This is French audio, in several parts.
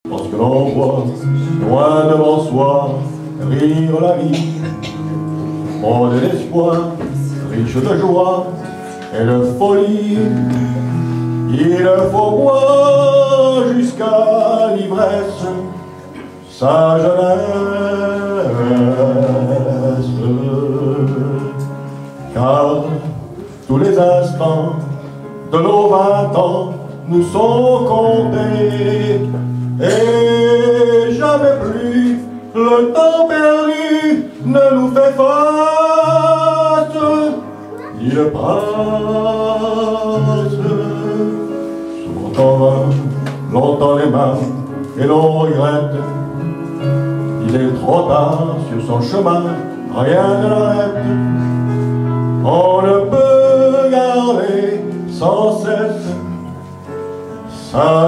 lorsque l'on voit, loin devant soi, rire la vie, mort de l'espoir, riche de joie et de folie. Il faut boire jusqu'à l'ivresse sa jeunesse, car tous les instants de nos 20 ans nous sont comptés, et jamais plus le temps perdu ne nous fait face. Il passe, souvent en vain, longtemps les mains, et l'on regrette. Il est trop tard sur son chemin, rien ne l'arrête. On ne peut garder sans cesse sa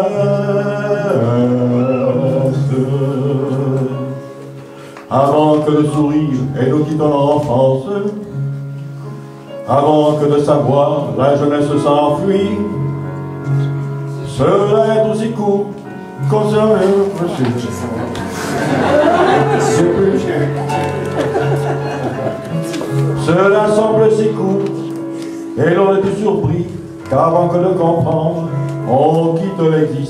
jeunesse. Avant que de sourire et nous quittons l'enfance, avant que de savoir la jeunesse s'enfuit, cela est aussi court qu'on se Cela semble si court, et l'on est surpris qu'avant que de comprendre, on quitte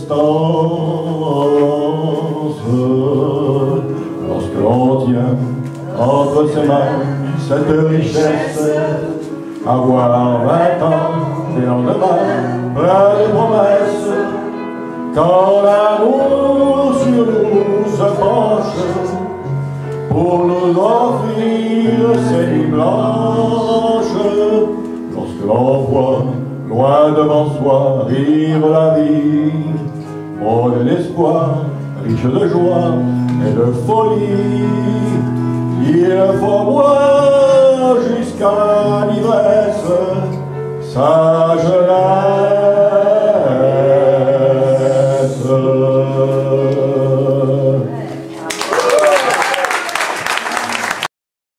l'existence. Lorsque l'on tient entre ses mains cette richesse, avoir 20 ans, des lendemains, plein de promesses, quand l'amour sur nous se penche, pour nous offrir ces nuits blanches, lorsque l'on voit, loin devant soi, rire la vie, mort de l'espoir, riche de joie et de folie. Il faut boire jusqu'à l'ivresse sa jeunesse.